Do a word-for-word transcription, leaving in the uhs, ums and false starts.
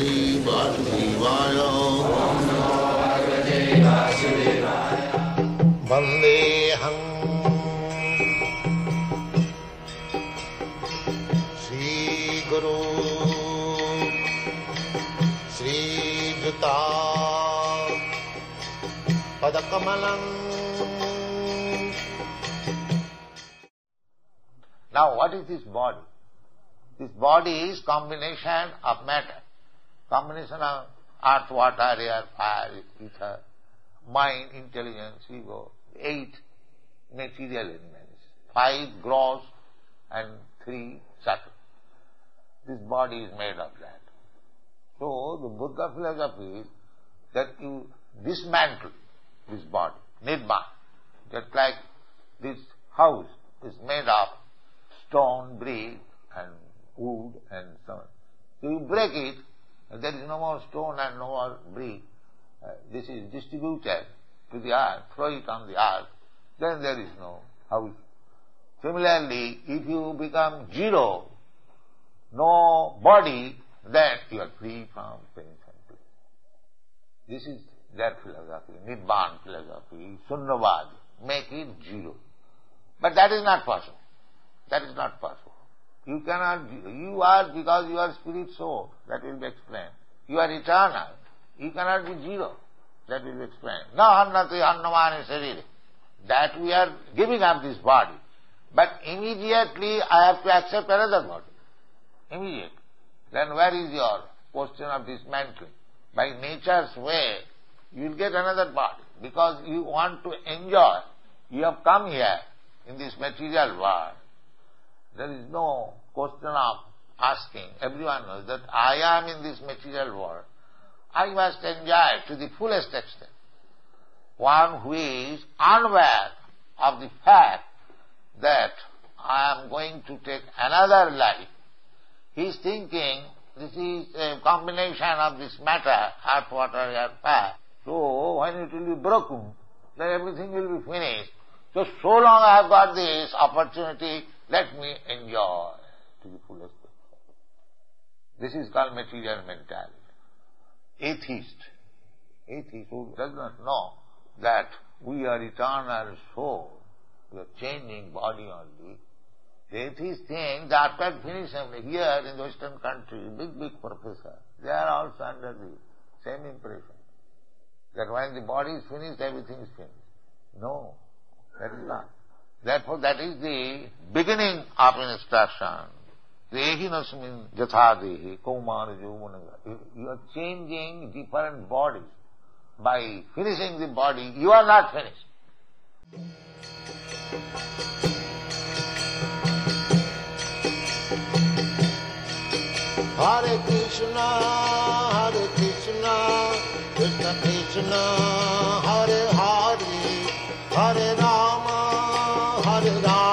Shri Vasudevaya. Om Namo Bhagavate Vasudevaya. Vandeham Shri Guru Shri Juta Padakamalam. Now what is this body? This body is combination of matter, combination of earth, water, air, fire, ether, mind, intelligence, ego, eight material elements, five gross and three subtle. This body is made of that. So the Buddha philosophy is that you dismantle this body, Nirvana, just like this house is made of stone, brick and wood and so on. So you break it, and there is no more stone and no more brick. Uh, this is distributed to the earth, throw it on the earth, then there is no house. Similarly, if you become zero, no body, then you are free from pain and pain. This is their philosophy, Nibbana philosophy, Sunnavad, make it zero. But that is not possible. That is not possible. You cannot, you are, because you are spirit soul, that will be explained. You are eternal. You cannot be zero. That will be explained. No hannati hannamani sarire. That we are giving up this body. But immediately I have to accept another body. Immediately. Then where is your question of dismantling? By nature's way, you will get another body. Because you want to enjoy. You have come here in this material world. There is no question of asking. Everyone knows that I am in this material world. I must enjoy to the fullest extent. One who is unaware of the fact that I am going to take another life, he is thinking this is a combination of this matter, earth, water, air, fire. So when it will be broken, then everything will be finished. So, so long I have got this opportunity, let me enjoy to the fullest extent. This is called material mentality. Atheist. Atheist who does not know that we are eternal soul, we are changing body only. The atheist thinks that after finishing here in the Western country, big, big professor, they are also under the same impression. That when the body is finished, everything is finished. No, that is not. Therefore, that is the beginning of instruction. Dehinasmin jathadehi kaumara jovanaga. You are changing different bodies. By finishing the body, you are not finished. Hare Krishna, Hare Krishna, Krishna Krishna, Hare Hare, Hare Rama, Hare Rama.